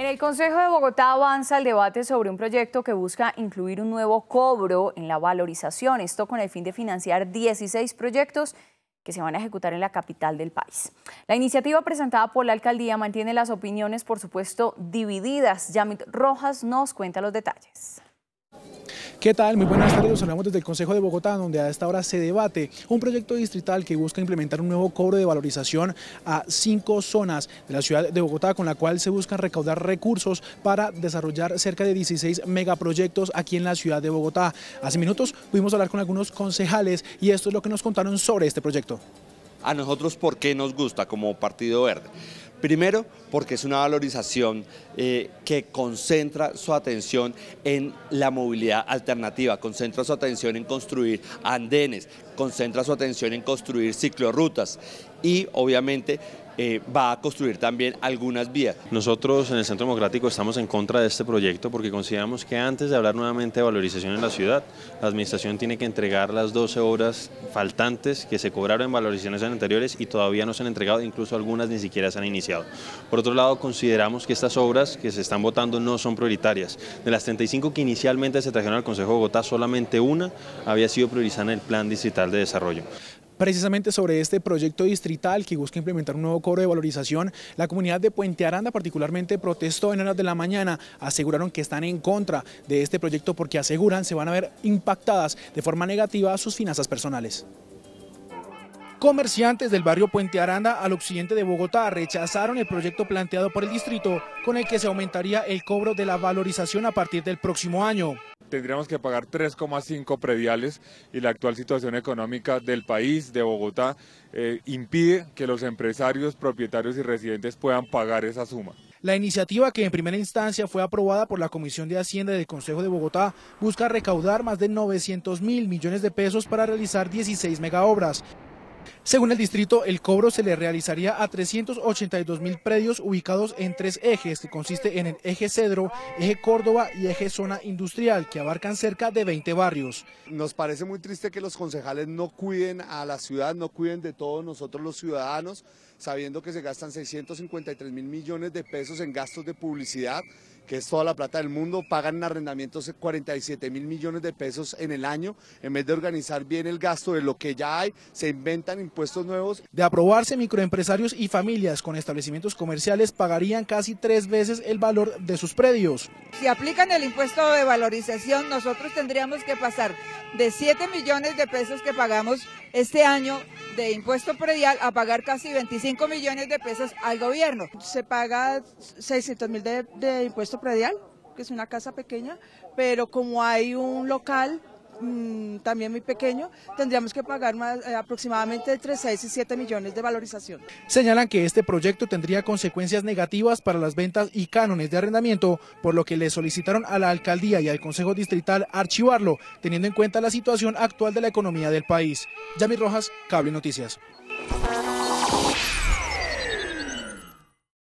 En el Consejo de Bogotá avanza el debate sobre un proyecto que busca incluir un nuevo cobro en la valorización, esto con el fin de financiar 16 proyectos que se van a ejecutar en la capital del país. La iniciativa presentada por la alcaldía mantiene las opiniones, por supuesto, divididas. Yamit Rojas nos cuenta los detalles. ¿Qué tal? Muy buenas tardes, los hablamos desde el Consejo de Bogotá, donde a esta hora se debate un proyecto distrital que busca implementar un nuevo cobro de valorización a 5 zonas de la ciudad de Bogotá, con la cual se buscan recaudar recursos para desarrollar cerca de 16 megaproyectos aquí en la ciudad de Bogotá. Hace minutos pudimos hablar con algunos concejales y esto es lo que nos contaron sobre este proyecto. A nosotros, ¿por qué nos gusta como Partido Verde? Primero, porque es una valorización que concentra su atención en la movilidad alternativa, concentra su atención en construir andenes, concentra su atención en construir ciclorrutas y obviamente va a construir también algunas vías. Nosotros en el Centro Democrático estamos en contra de este proyecto porque consideramos que antes de hablar nuevamente de valorización en la ciudad, la administración tiene que entregar las 12 obras faltantes que se cobraron en valorizaciones anteriores y todavía no se han entregado, incluso algunas ni siquiera se han iniciado. Por otro lado, consideramos que estas obras que se están votando no son prioritarias. De las 35 que inicialmente se trajeron al Consejo de Bogotá, solamente una había sido priorizada en el Plan Distrital de Desarrollo. Precisamente sobre este proyecto distrital que busca implementar un nuevo cobro de valorización, la comunidad de Puente Aranda particularmente protestó en horas de la mañana. Aseguraron que están en contra de este proyecto porque aseguran se van a ver impactadas de forma negativa sus finanzas personales. Comerciantes del barrio Puente Aranda al occidente de Bogotá rechazaron el proyecto planteado por el distrito con el que se aumentaría el cobro de la valorización a partir del próximo año. Tendríamos que pagar 3,5 prediales y la actual situación económica del país, de Bogotá, impide que los empresarios, propietarios y residentes puedan pagar esa suma. La iniciativa, que en primera instancia fue aprobada por la Comisión de Hacienda del Consejo de Bogotá, busca recaudar más de 900.000 millones de pesos para realizar 16 megaobras. Según el distrito, el cobro se le realizaría a 382.000 predios ubicados en 3 ejes, que consiste en el eje Cedro, eje Córdoba y eje Zona Industrial, que abarcan cerca de 20 barrios. Nos parece muy triste que los concejales no cuiden a la ciudad, no cuiden de todos nosotros los ciudadanos, sabiendo que se gastan 653.000 millones de pesos en gastos de publicidad, que es toda la plata del mundo, pagan en arrendamientos 47.000 millones de pesos en el año. En vez de organizar bien el gasto de lo que ya hay, se inventan impuestos nuevos. De aprobarse, microempresarios y familias con establecimientos comerciales pagarían casi 3 veces el valor de sus predios. Si aplican el impuesto de valorización, nosotros tendríamos que pasar de 7 millones de pesos que pagamos este año de impuesto predial a pagar casi 25 millones de pesos al gobierno. Se paga 600.000 de impuesto predial, que es una casa pequeña, pero como hay un local también muy pequeño, tendríamos que pagar aproximadamente entre 6 y 7 millones de valorización. Señalan que este proyecto tendría consecuencias negativas para las ventas y cánones de arrendamiento, por lo que le solicitaron a la alcaldía y al Consejo Distrital archivarlo, teniendo en cuenta la situación actual de la economía del país. Yamit Rojas, Cable Noticias.